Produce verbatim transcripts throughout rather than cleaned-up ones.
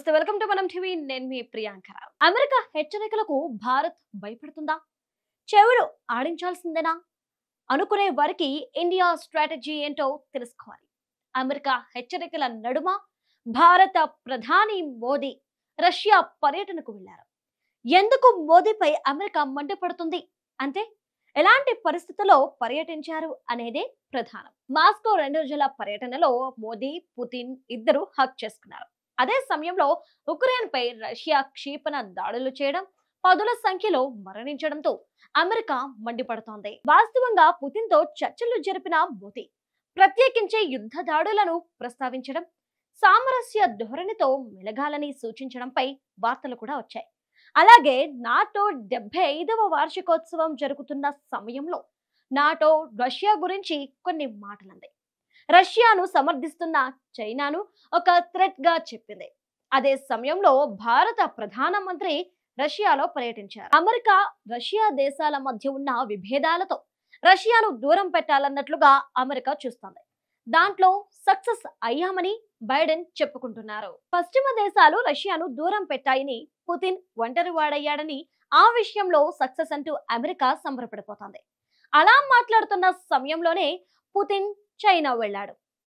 నమస్తే, welcome to Manam TV. నేను మీ ప్రియాంక. అమెరికా హెచ్చరికలకు భారత్ భయపడుతుందా? చెవులు ఆడించాల్సిందేనా అనుకునే వారికి ఇండియా స్ట్రాటజీ ఏంటో తెలుసుకోవాలి. అమెరికా హెచ్చరికల నడుమ భారత ప్రధాని మోదీ రష్యా పర్యటనకు వెళ్లారు. ఎందుకు మోదీపై అమెరికా మండిపడుతుంది అంటే ఎలాంటి పరిస్థితుల్లో పర్యటించారు అనేదే ప్రధానం. మాస్కో రెండు రోజుల పర్యటనలో మోదీ, పుతిన్ ఇద్దరు హక్ చేసుకున్నారు. అదే సమయంలో ఉక్రెయిన్ పై రష్యా క్షిపణ దాడులు చేయడం, పదుల సంఖ్యలో మరణించడంతో అమెరికా మండిపడుతోంది. వాస్తవంగా పుతిన్ తో చర్చలు జరిపిన మోదీ ప్రత్యేకించే యుద్ధ దాడులను ప్రస్తావించడం, సామరస్య ధోరణితో మెలగాలని సూచించడంపై వార్తలు కూడా వచ్చాయి. అలాగే నాటో డెబ్బై ఐదవ వార్షికోత్సవం జరుగుతున్న సమయంలో నాటో రష్యా గురించి కొన్ని మాటలంది. రష్యాను సమర్థిస్తున్న చైనాను ఒక థ్రెట్ గా చెప్పింది. అదే సమయంలో భారత ప్రధానమంత్రి రష్యాలో పర్యటించారు. అమెరికా, రష్యా దేశాల మధ్య ఉన్న విభేదాలతో రష్యాను దూరం పెట్టాలన్నట్లుగా అమెరికా చూస్తోంది. దాంట్లో సక్సెస్ అయ్యామని బైడెన్ చెప్పుకుంటున్నారు. పశ్చిమ దేశాలు రష్యాను దూరం పెట్టాయని, పుతిన్ ఒంటరివాడయ్యాడని, ఆ విషయంలో సక్సెస్ అంటూ అమెరికా సంబరపడిపోతోంది. అలా మాట్లాడుతున్న సమయంలోనే పుతిన్ చైనా వెళ్ళాడు.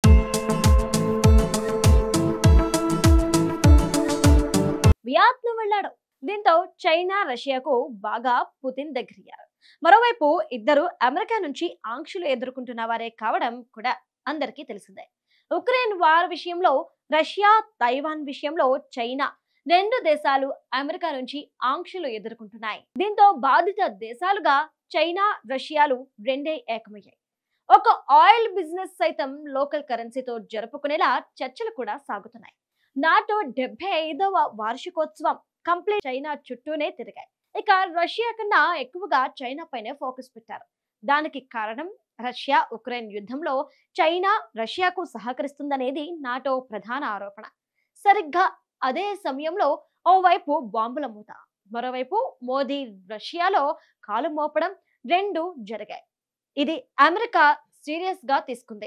వియత్నాం వెళ్ళాడు. దీంతో చైనా, రష్యాకు బాగా పుతిన్ దగ్గరయ్యారు. మరోవైపు ఇద్దరు అమెరికా నుంచి ఆంక్షలు ఎదుర్కొంటున్న వారే కావడం కూడా అందరికీ తెలిసిందే. ఉక్రెయిన్ వార్ విషయంలో రష్యా, తైవాన్ విషయంలో చైనా రెండు దేశాలు అమెరికా నుంచి ఆంక్షలు ఎదుర్కొంటున్నాయి. దీంతో బాధిత దేశాలుగా చైనా, రష్యాలు రెండే ఏకమయ్యాయి. ఒక ఆయిల్ బిజినెస్ సైతం లోకల్ కరెన్సీతో జరుపుకునేలా చర్చలు కూడా సాగుతున్నాయి. నాటో డెబ్బై ఐదవ వార్షికోత్సవం కంప్లీట్ చైనా చుట్టూనే తిరిగాయి. ఇక రష్యా కన్నా ఎక్కువగా చైనా పైనే ఫోకస్ పెట్టారు. దానికి కారణం రష్యా ఉక్రెయిన్ యుద్ధంలో చైనా రష్యాకు సహకరిస్తుందనేది నాటో ప్రధాన ఆరోపణ. సరిగ్గా అదే సమయంలో ఓవైపు బాంబుల మూత, మరోవైపు మోదీ రష్యాలో కాలు మోపడం రెండు జరిగాయి. ఇది అమెరికా సీరియస్ గా తీసుకుంది.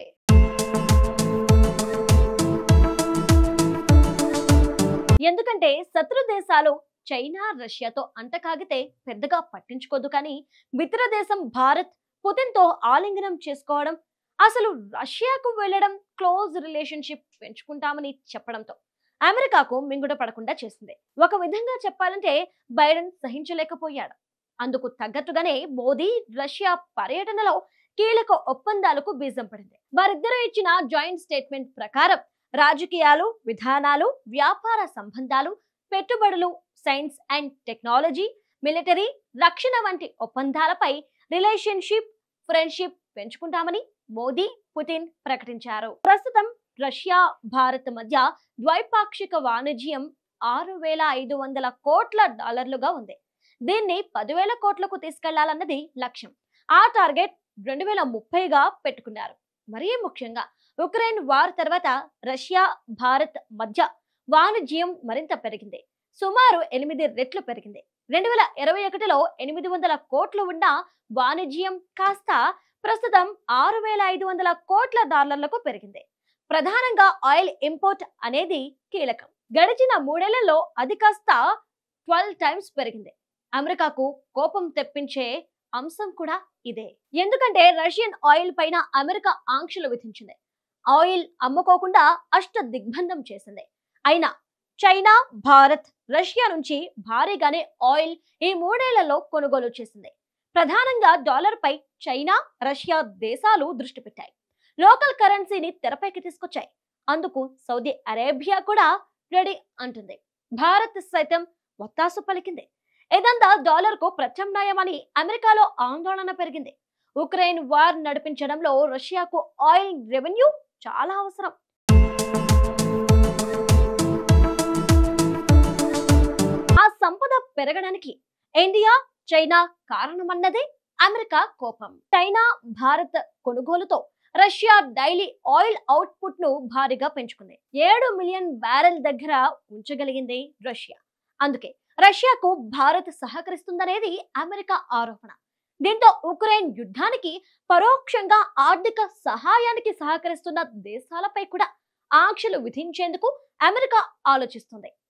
ఎందుకంటే శత్రు దేశాలు చైనా, రష్యాతో అంటకాగితే పెద్దగా పట్టించుకోదు. కానీ మిత్ర దేశం భారత్ పుతిన్ తో ఆలింగనం చేసుకోవడం, అసలు రష్యాకు వెళ్లడం, క్లోజ్ రిలేషన్షిప్ పెంచుకుంటామని చెప్పడంతో అమెరికాకు మింగుడ పడకుండా చేసింది. ఒక విధంగా చెప్పాలంటే బైడెన్ సహించలేకపోయాడు. అందుకు తగ్గట్టుగానే మోదీ రష్యా పర్యటనలో కీలక ఒప్పందాలకు బీజం పడింది. వారిద్దరూ ఇచ్చిన జాయింట్ స్టేట్మెంట్ ప్రకారం రాజకీయాలు, విధానాలు, వ్యాపార సంబంధాలు, పెట్టుబడులు, సైన్స్ అండ్ టెక్నాలజీ, మిలిటరీ, రక్షణ వంటి ఒప్పందాలపై రిలేషన్షిప్, ఫ్రెండ్షిప్ పెంచుకుంటామని మోదీ, పుతిన్ ప్రకటించారు. ప్రస్తుతం రష్యా, భారత్ మధ్య ద్వైపాక్షిక వాణిజ్యం ఆరు వేల ఐదు వందల కోట్ల డాలర్లుగా ఉంది. దీన్ని పదివేల కోట్లకు తీసుకెళ్లాలన్నది లక్ష్యం. ఆ టార్గెట్ రెండు వేల ముప్పైగా పెట్టుకున్నారు. మరీ ముఖ్యంగా ఉక్రెయిన్ వార్ తర్వాత రష్యా, భారత్ మధ్య వాణిజ్యం మరింత పెరిగింది. సుమారు ఎనిమిది రెట్లు పెరిగింది. రెండు వేల ఇరవై ఒకటిలో ఎనిమిది వందల కోట్లు ఉన్న వాణిజ్యం కాస్త ప్రస్తుతం ఆరు వేల ఐదు వందల కోట్ల డాలర్లకు పెరిగింది. ప్రధానంగా ఆయిల్ ఇంపోర్ట్ అనేది కీలకం. గడిచిన మూడేళ్లలో అది కాస్త ట్వెల్వ్ టైమ్స్ పెరిగింది. అమెరికాకు కోపం తెప్పించే అంశం కూడా ఇదే. ఎందుకంటే రష్యన్ ఆయిల్ పైన అమెరికా ఆంక్షలు విధించింది. ఆయిల్ అమ్ముకోకుండా అష్ట దిగ్బంధం చేసింది. అయినా చైనా, భారత్, రష్యా నుంచి భారీగానే ఆయిల్ ఈ మూడేళ్లలో కొనుగోలు చేసింది. ప్రధానంగా డాలర్ పై చైనా, రష్యా దేశాలు దృష్టి పెట్టాయి. లోకల్ కరెన్సీని తెరపైకి తీసుకొచ్చాయి. అందుకు సౌదీ అరేబియా కూడా రెడీ అంటుంది. భారత్ సైతం ఒత్తాసు పలికింది. ఇదంతా డాలర్ కు ప్రత్యామ్నాయమని అమెరికాలో ఆందోళన పెరిగింది. ఉక్రెయిన్ వార్ నడిపించడంలో రష్యాకు ఆయిల్ రెవెన్యూ చాలా అవసరం. ఆ సంపద పెరగడానికి ఇండియా, చైనా కారణమన్నదే అమెరికా కోపం. చైనా, భారత్ కొనుగోలుతో రష్యా డైలీ ఆయిల్ అవుట్పుట్ ను భారీగా పెంచుకుంది. ఏడు మిలియన్ బ్యారెల్ దగ్గర ఉంచగలిగింది రష్యా. అందుకే రష్యాకు భారత్ సహకరిస్తుందనేది అమెరికా ఆరోపణ. దీంతో ఉక్రెయిన్ యుద్ధానికి పరోక్షంగా ఆర్థిక సహాయానికి సహకరిస్తున్న దేశాలపై కూడా ఆంక్షలు విధించేందుకు అమెరికా ఆలోచిస్తుంది.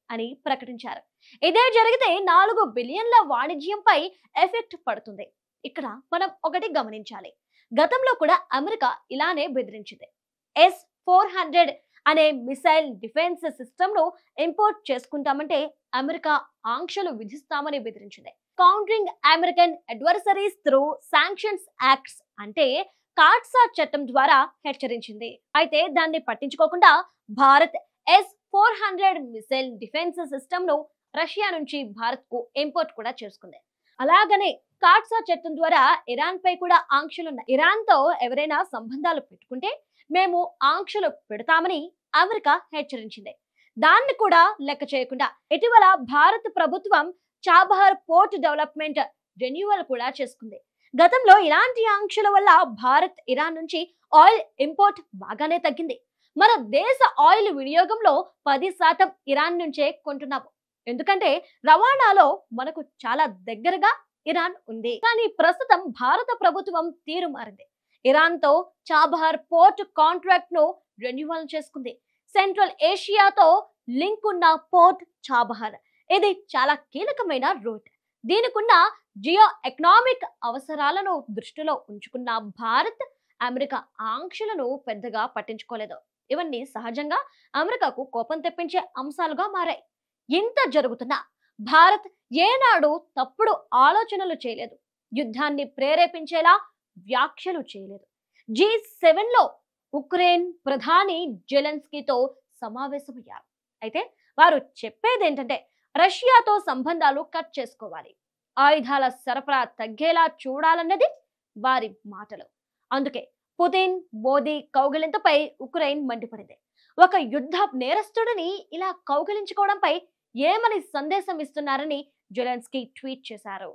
అని ప్రకటించారు. ఇదే జరిగితే నాలుగు బిలియన్ల వాణిజ్యంపై ఎఫెక్ట్ పడుతుంది. ఇక్కడ మనం ఒకటి గమనించాలి, గతంలో కూడా అమెరికా ఇలానే బెదిరించింది. ఎస్ ఫోర్ హండ్రెడ్ అనే మిసైల్ డిఫెన్స్ సిస్టమ్ ను ఇంపోర్ట్ చేసుకుంటామంటే అమెరికా ఆంక్షలు విధిస్తామని బెదిరించింది. Countering American adversaries through sanctions acts అంటే కాట్సా చట్టం ద్వారా హెచ్చరించింది. అయితే దాన్ని పట్టించుకోకుండా Bharat S four hundred missile defence system ను రష్యా నుంచి భారత్ కు ఇంపోర్ట్ కూడా చేసుకుంది. అలాగనే కాట్సా చట్టం ద్వారా ఇరాన్ పై కూడా ఆంక్షలున్నాయి. ఇరాన్ తో ఎవరైనా సంబంధాలు పెట్టుకుంటే మేము ఆంక్షలు పెడతామని అమెరికా హెచ్చరించింది. దాన్ని కూడా లెక్క చేయకుండా ఇటీవల భారత ప్రభుత్వం చాబహార్ పోర్ట్ డెవలప్మెంట్ రెన్యువల్ కూడా చేసుకుంది. గతంలో ఇలాంటి ఆంక్షల వల్ల భారత్ ఇరాన్ నుంచి ఆయిల్ ఇంపోర్ట్ బాగానే తగ్గింది. మన దేశ ఆయిల్ వినియోగంలో పది శాతం ఇరాన్ నుంచే కొంటున్నాము. ఎందుకంటే రవాణాలో మనకు చాలా దగ్గరగా ఇరాన్ ఉంది. కానీ ప్రస్తుతం భారత ప్రభుత్వం తీరు మారింది. ఇరాన్ తో చాబహార్ పోర్ట్ కాంట్రాక్ట్ ను రెన్యువల్ చేసుకుంది. సెంట్రల్ ఏషియాతో లింక్ ఉన్న పోర్ట్ చాబహార్ ఇది చాలా కీలకమైన రూట్. దీనికున్న జియో ఎకనామిక్ అవసరాలను దృష్టిలో ఉంచుకున్న భారత్ అమెరికా ఆంక్షలను పెద్దగా పట్టించుకోలేదు. ఇవన్నీ సహజంగా అమెరికాకు కోపం తెప్పించే అంశాలుగా మారాయి. ఇంత జరుగుతున్నా భారత్ ఏనాడు తప్పుడు ఆలోచనలు చేయలేదు, యుద్ధాన్ని ప్రేరేపించేలా వ్యాఖ్యలు చేయలేదు. జీ సెవెన్ లో ఉక్రెయిన్ ప్రధాని జెలెన్స్కీతో సమావేశమయ్యారు. అయితే వారు చెప్పేది ఏంటంటే రష్యాతో సంబంధాలు కట్ చేసుకోవాలి, ఆయుధాల సరఫరా తగ్గేలా చూడాలన్నది వారి మాటలు. అందుకే పుతిన్ మోదీ కౌగిలింతపై ఉక్రెయిన్ మండిపడింది. ఒక యుద్ధ నేరస్తుడిని ఇలా కౌగిలించుకోవడంపై ఏమని సందేశం ఇస్తున్నారని జెలెన్స్కీ ట్వీట్ చేశారు.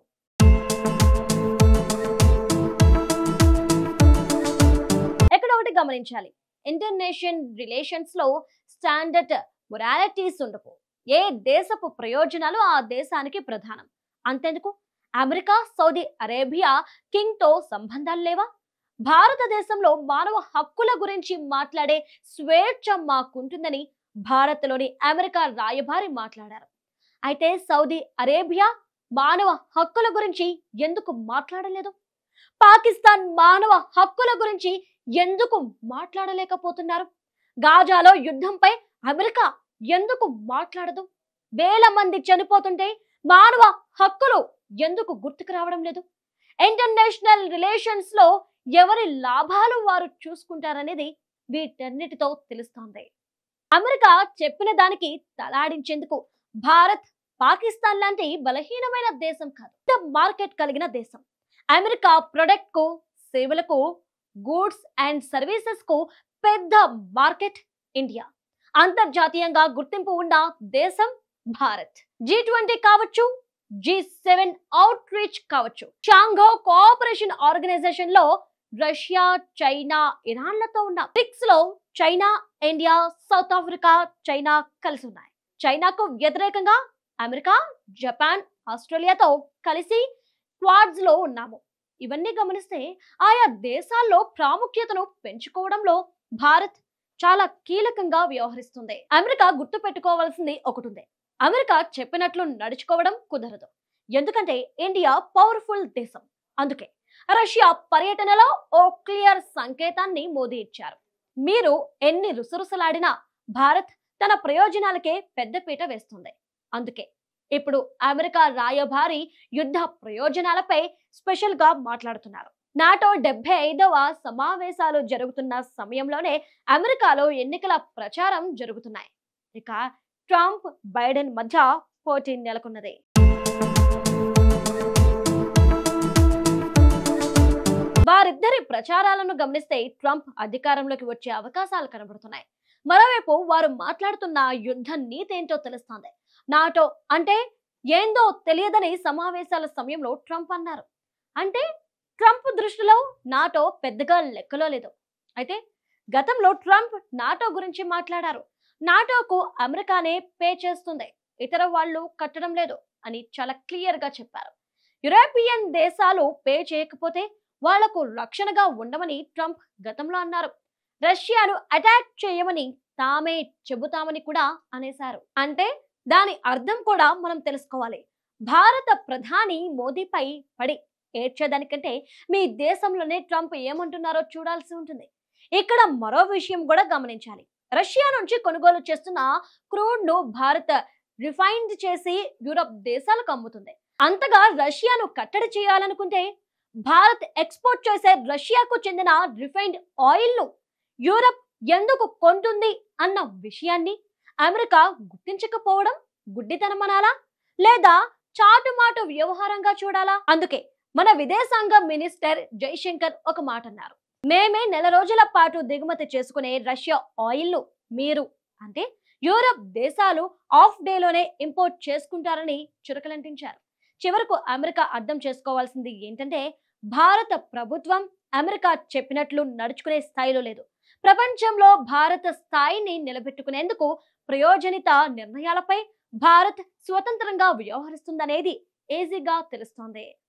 ఎక్కడ ఒకటి గమనించాలి, ఇంటర్నేషనల్ రిలేషన్స్ లో స్టాండర్డ్ మొరాలిటీస్ ఉండవు. ఏ దేశపు ప్రయోజనాలు ఆ దేశానికి ప్రధానం. అంతెందుకు అమెరికా సౌదీ అరేబియా కింగ్ తో సంబంధాలు లేవా? భారతదేశంలో మానవ హక్కుల గురించి మాట్లాడే స్వేచ్ఛ మాకుంటుందని భారత్ లోని అమెరికా రాయబారి మాట్లాడారు. అయితే సౌదీ అరేబియా మానవ హక్కుల గురించి ఎందుకు మాట్లాడలేదు? పాకిస్తాన్ మానవ హక్కుల గురించి ఎందుకు మాట్లాడలేకపోతున్నారు? గాజాలో యుద్ధంపై అమెరికా ఎందుకు మాట్లాడదు? వేల మంది చనిపోతుంటే మానవ హక్కులు ఎందుకు గుర్తుకు రావడం లేదు? ఇంటర్నేషనల్ రిలేషన్స్ లో ఎవరి లాభాలు వారు చూసుకుంటారనేది వీటన్నిటితో తెలుస్తోంది. అమెరికా చెప్పిన దానికి తలాడించేందుకు భారత్ పాకిస్తాన్ లాంటి బలహీనమైన దేశం కాదు, పెద్ద మార్కెట్ కలిగిన దేశం. అమెరికా ప్రొడక్ట్ కు సేవలకు గూడ్స్ అండ్ సర్వీసెస్ కు పెద్ద మార్కెట్ ఇండియా. అంతర్జాతీయంగా గుర్తింపు ఉన్న దేశం భారత్. జీ ట్వంటీ కావచ్చు, జీ సెవెన్ అవుట్ రీచ్ కావచ్చు, షాంఘై కోఆపరేషన్ ఆర్గనైజేషన్ లో రష్యా చైనా ఇరాన్లతో ఉన్న బ్రిక్స్ లో China India South Africa China కలిసి ఉన్నాయి. చైనాకు వ్యతిరేకంగా అమెరికా జపాన్ ఆస్ట్రేలియాతో కలిసి క్వాడ్స్ లో ఉన్నాము. ఇవన్నీ గమనిస్తే ఆయా దేశాల్లో ప్రాముఖ్యతను పెంచుకోవడంలో భారత్ చాలా కీలకంగా వ్యవహరిస్తుంది. అమెరికా గుర్తు పెట్టుకోవాల్సింది ఒకటి ఉంది, అమెరికా చెప్పినట్లు నడుచుకోవడం కుదరదు. ఎందుకంటే ఇండియా పవర్ఫుల్ దేశం. అందుకే రష్యా పర్యటనలో ఓ క్లియర్ సంకేతాన్ని మోదీ ఇచ్చారు. మీరు ఎన్ని రుసరుసలాడినా భారత్ తన ప్రయోజనాలకే పెద్దపీట వేస్తుంది. అందుకే ఇప్పుడు అమెరికా రాయబారి యుద్ధ ప్రయోజనాలపై స్పెషల్ గా మాట్లాడుతున్నారు. నాటో డెబ్బై ఐదవ సమావేశాలు జరుగుతున్న సమయంలోనే అమెరికాలో ఎన్నికల ప్రచారం జరుగుతున్నాయి. ఇక ట్రంప్ బైడెన్ మధ్య పోటీ నెలకొన్నది. వారిద్దరి ప్రచారాలను గమనిస్తే ట్రంప్ అధికారంలోకి వచ్చే అవకాశాలు కనబడుతున్నాయి. మరోవైపు వారు మాట్లాడుతున్న యుద్ధ నీతి ఏంటో తెలుస్తోంది. నాటో అంటే ఏందో తెలియదని సమావేశాల సమయంలో ట్రంప్ అన్నారు. అంటే ట్రంప్ దృష్టిలో నాటో పెద్దగా లెక్కలో లేదు. అయితే గతంలో ట్రంప్ నాటో గురించి మాట్లాడారు. నాటోకు అమెరికానే పే చేస్తుంది, ఇతర వాళ్ళు కట్టడం లేదు అని చాలా క్లియర్ గా చెప్పారు. యూరోపియన్ దేశాలు పే చేయకపోతే వాళ్లకు రక్షణగా ఉండమని ట్రంప్ గతంలో అన్నారు. రష్యాను అటాక్ చేయమని తామే చెబుతామని కూడా అనేశారు. అంటే దాని అర్థం కూడా మనం తెలుసుకోవాలి. భారత ప్రధాని మోదీపై పడి ఏడ్చేదానికంటే మీ దేశంలోనే ట్రంప్ ఏమంటున్నారో చూడాల్సి ఉంటుంది. ఇక్కడ మరో విషయం కూడా గమనించాలి. రష్యా నుంచి కొనుగోలు చేస్తున్న క్రూడ్ ను భారత్ రిఫైన్డ్ చేసి యూరప్ దేశాలకు అమ్ముతుంది. అంతగా రష్యాను కట్టడి చేయాలనుకుంటే భారత్ ఎక్స్పోర్ట్ చేసే రష్యాకు చెందిన రిఫైన్డ్ ఆయిల్ ను యూరప్ ఎందుకు కొంటుంది అన్న విషయాన్ని అమెరికా గుర్తించకపోవడం గుడ్డితనమనాలా, లేదా చాటుమాటు వ్యవహారంగా చూడాలా? అందుకే మన విదేశాంగ మినిస్టర్ జైశంకర్ ఒక మాట అన్నారు. మేమే నెల రోజుల పాటు దిగుమతి చేసుకునే రష్యా ఆయిల్ ను మీరు అంటే యూరప్ దేశాలు ఆఫ్ డేలోనే ఇంపోర్ట్ చేసుకుంటారని చురకలంటించారు. చివరకు అమెరికా అర్థం చేసుకోవాల్సింది ఏంటంటే భారత ప్రభుత్వం అమెరికా చెప్పినట్లు నడుచుకునే స్థాయిలో లేదు. ప్రపంచంలో భారత స్థాయిని నిలబెట్టుకునేందుకు ప్రయోజనిత నిర్ణయాలపై భారత్ స్వతంత్రంగా వ్యవహరిస్తుందనేది ఈజీగా తెలుస్తోంది.